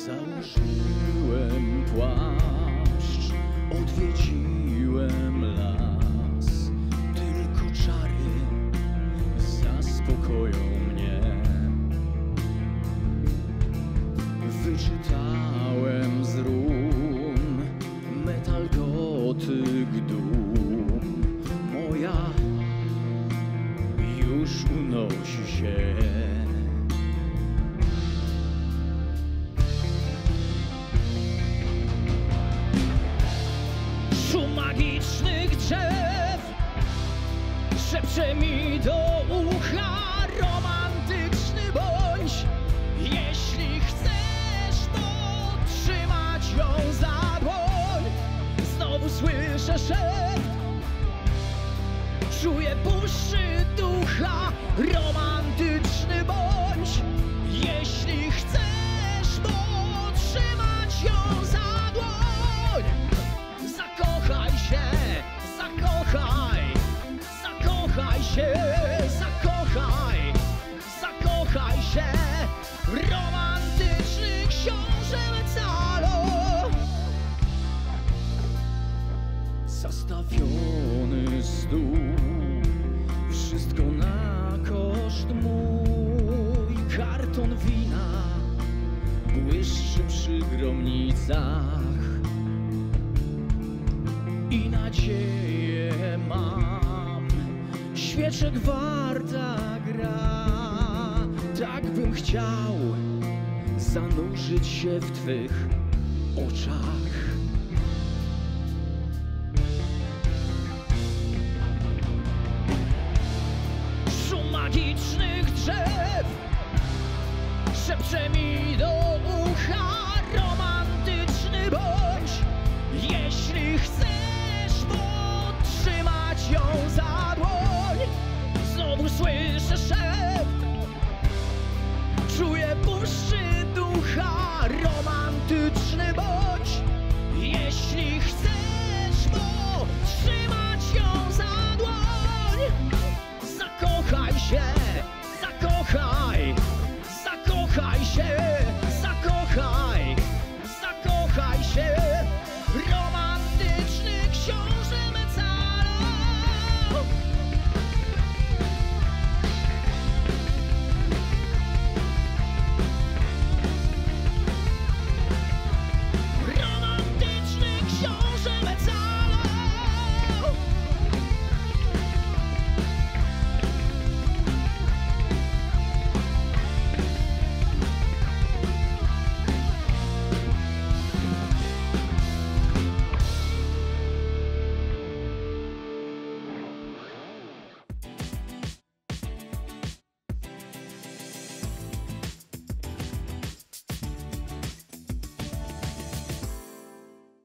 Założyłem płaszcz, odwiedziłem las. Tylko czary zaspokoją mnie. Wyczytałem z run metal, gotyk, dum. Moja już unosi się. Szum magicznych drzew szepcze mi do ucha. Romantyczny bądź, jeśli chcesz, to trzymać ją za dłoń. Znowu słyszę szept, czuję puszczy ducha. Romantyczny bądź, jeśli chcesz, to trzymać ją za dłoń. Zakochaj się, zakochaj, zakochaj się, zakochaj, zakochaj się. Romantyczny książę Mezalo. Zastawiony stół, wszystko na koszt mój. Karton wina błyszczy przy gromnicach i nadzieję mam. Świeczek warta gra. Tak bym chciał zanurzyć się w twych oczach. Szum magicznych drzew szepcze mi do ucha. Romantyczny bądź, jeśli chcesz, podtrzymać ją za dłoń. Znowu słyszę szept, czuję puszczy ducha. Romantyczny bądź, jeśli chcesz, podtrzymać ją za dłoń. Zakochaj się, zakochaj, zakochaj się.